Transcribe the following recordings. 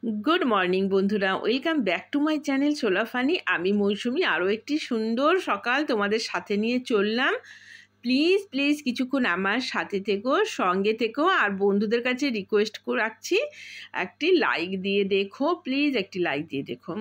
Good morning बंधुरा welcome back to my channel सोला फानी आमी मौसुमी आरो एकटी सुंदर सकाल तोमादेर साथे निये चललाम। प्लिज प्लिज किछुक्षण आमार साथे থেকো संगे থেকো और बंधुदेर काछे रिक्वेस्ट राखছি एकटी लाइक दिए देखो, प्लिज एकटी लाइक दिए देखो।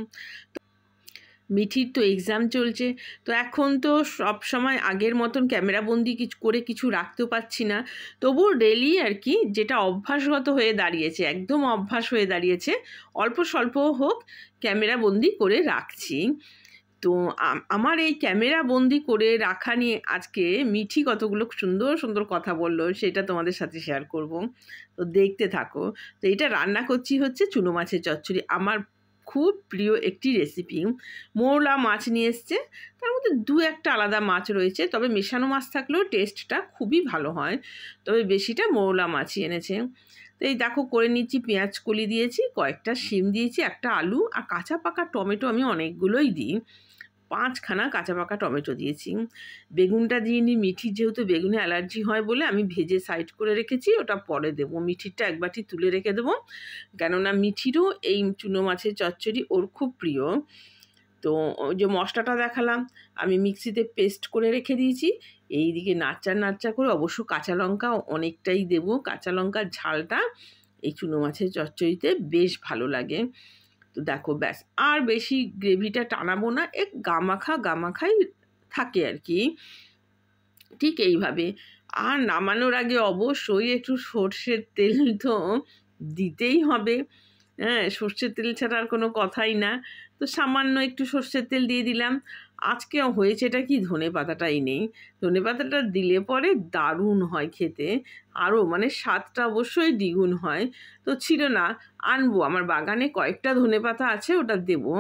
মিঠির তো এক্সাম চলছে, তো এখন তো সব সময় আগের মতন ক্যামেরাবন্দি কিছু রাখতেও পারছি না, তবুও ডেলি আর কি যেটা অভ্যাসগত হয়ে দাঁড়িয়েছে, একদম অভ্যাস হয়ে দাঁড়িয়েছে, অল্প স্বল্প হোক ক্যামেরাবন্দি করে রাখছি। তো আমার এই ক্যামেরাবন্দি করে রাখা নিয়ে আজকে মিঠি কতগুলো সুন্দর সুন্দর কথা বললো, সেটা তোমাদের সাথে শেয়ার করব। তো দেখতে থাকো। তো এটা রান্না করছি হচ্ছে চুনো মাছের চচ্চড়ি, আমার খুব প্রিয় একটি রেসিপি। মৌলা মাছ নিয়ে এসছে, তার মধ্যে দু একটা আলাদা মাছ রয়েছে, তবে মেশানো মাছ থাকলেও টেস্টটা খুবই ভালো হয়, তবে বেশিটা মৌলা মাছই এনেছে। তো এই দেখো করে নিচ্ছি, পেঁয়াজ কলি দিয়েছি, কয়েকটা শিম দিয়েছি, একটা আলু আর কাঁচা পাকা টমেটো আমি অনেকগুলোই দিই, 5খানা কাঁচা পাকা টমেটো দিয়েছি। বেগুনটা দিয়ে নিই, মিঠির যেহেতু বেগুনে অ্যালার্জি হয় বলে আমি ভেজে সাইড করে রেখেছি, ওটা পরে দেবো। মিঠিরটা এক বাটি তুলে রেখে দেবো, কেননা মিঠিরও এই চুনো মাছের চচ্চড়ি ওর খুব প্রিয়। তো ওই যে মশলাটা দেখালাম আমি মিক্সিতে পেস্ট করে রেখে দিয়েছি, এইদিকে নাড়চা করে অবশ্য কাঁচা লঙ্কা অনেকটাই দেবো, কাঁচা লঙ্কার ঝালটা এই চুনো মাছের চচ্চড়িতে বেশ ভালো লাগে। তো দেখো ব্যাস, আর বেশি গ্রেভিটা টানাবো না, এক গামাখাই থাকে আর কি, ঠিক এইভাবে। আর নামানোর আগে অবশ্যই একটু সর্ষের তেল তো দিতেই হবে, হ্যাঁ, সর্ষের তেল ছাড়া আর কোনো কথাই না। তো সামান্য একটু সর্ষের তেল দিয়ে দিলাম। আজকে হয়েছেটা কি, ধনে পাতাটাই নেই, ধনে পাতাটা দিলে পরে দারুণ হয় খেতে, আরও মানে স্বাদটা অবশ্যই দ্বিগুণ হয়। তো ছিল না, আনবো, আমার বাগানে কয়েকটা ধনে পাতা আছে, ওটা দেবো।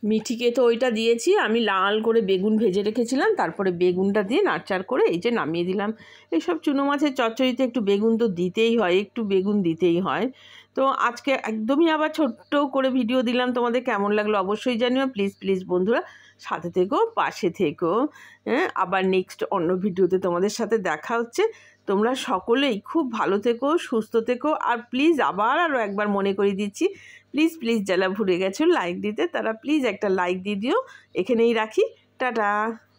মিঠিকে তো ওইটা দিয়েছি, আমি লাল করে বেগুন ভেজে রেখেছিলাম, তারপরে বেগুনটা দিয়ে নাড়চাড় করে এই যে নামিয়ে দিলাম। এইসব চুনো মাছের চচ্চড়িতে একটু বেগুন তো দিতেই হয়, একটু বেগুন দিতেই হয়। তো আজকে একদমই আবার ছোট্ট করে ভিডিও দিলাম, তোমাদের কেমন লাগলো অবশ্যই জানিও। প্লিজ প্লিজ বন্ধুরা সাথে থেকো, পাশে থেকো। হ্যাঁ, আবার নেক্সট অন্য ভিডিওতে তোমাদের সাথে দেখা হচ্ছে। তোমরা সকলেই খুব ভালো থেকো, সুস্থ থেকো। আর প্লিজ আরও একবার মনে করিয়ে দিচ্ছি, প্লিজ প্লিজ যারা ভুলে গেছো লাইক দিতে, তারা প্লিজ একটা লাইক দিয়ে দিও। এখানেই রাখি, টাটা।